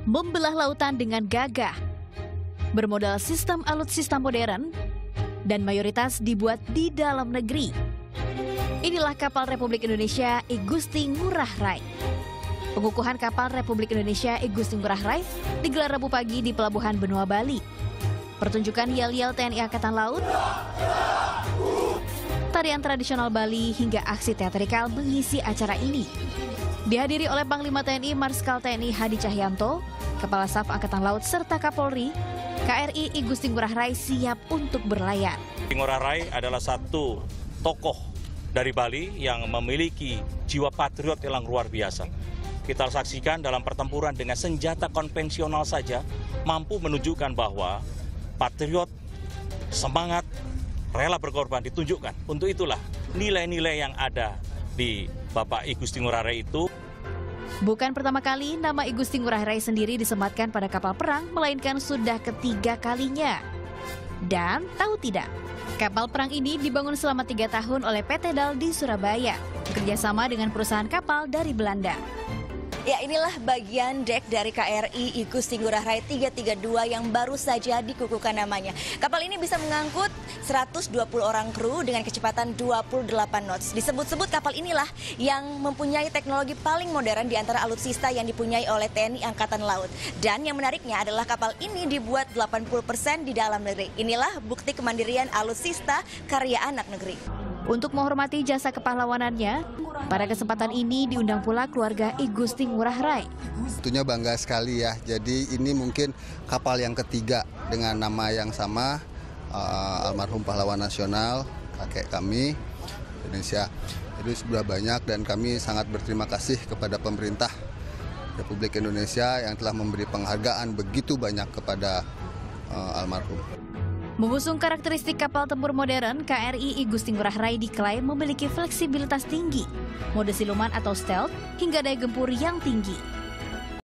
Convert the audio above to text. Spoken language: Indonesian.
membelah lautan dengan gagah, bermodal sistem alutsista modern, dan mayoritas dibuat di dalam negeri. Inilah kapal Republik Indonesia I Gusti Ngurah Rai. Pengukuhan kapal Republik Indonesia I Gusti Ngurah Rai digelar Rabu pagi di Pelabuhan Benoa, Bali. Pertunjukan yel-yel TNI Angkatan Laut, tarian tradisional Bali hingga aksi teatrikal mengisi acara ini. Dihadiri oleh Panglima TNI Marskal TNI Hadi Cahyanto, Kepala Staf Angkatan Laut serta Kapolri, KRI I Gusti Ngurah Rai siap untuk berlayar. Ngurah Rai adalah satu tokoh dari Bali yang memiliki jiwa patriot yang luar biasa. Kita saksikan dalam pertempuran dengan senjata konvensional saja mampu menunjukkan bahwa patriot, semangat, rela berkorban ditunjukkan. Untuk itulah nilai-nilai yang ada di Bapak I Gusti Ngurah Rai itu. Bukan pertama kali nama I Gusti Ngurah Rai sendiri disematkan pada kapal perang, melainkan sudah ketiga kalinya. Dan tahu tidak, kapal perang ini dibangun selama 3 tahun oleh PT DAL di Surabaya, bekerjasama dengan perusahaan kapal dari Belanda. Ya, inilah bagian dek dari KRI I Gusti Ngurah Rai 332 yang baru saja dikukuhkan namanya. Kapal ini bisa mengangkut 120 orang kru dengan kecepatan 28 knots. Disebut-sebut kapal inilah yang mempunyai teknologi paling modern di antara alutsista yang dipunyai oleh TNI Angkatan Laut. Dan yang menariknya adalah kapal ini dibuat 80% di dalam negeri. Inilah bukti kemandirian alutsista karya anak negeri. Untuk menghormati jasa kepahlawanannya, pada kesempatan ini diundang pula keluarga I Gusti Ngurah Rai. Tentunya bangga sekali ya, jadi ini mungkin kapal yang ketiga dengan nama yang sama, almarhum pahlawan nasional, kakek kami, Indonesia. Jadi sudah banyak dan kami sangat berterima kasih kepada pemerintah Republik Indonesia yang telah memberi penghargaan begitu banyak kepada almarhum. Mengusung karakteristik kapal tempur modern, KRI I Gusti Ngurah Rai diklaim memiliki fleksibilitas tinggi, mode siluman atau stealth, hingga daya gempur yang tinggi.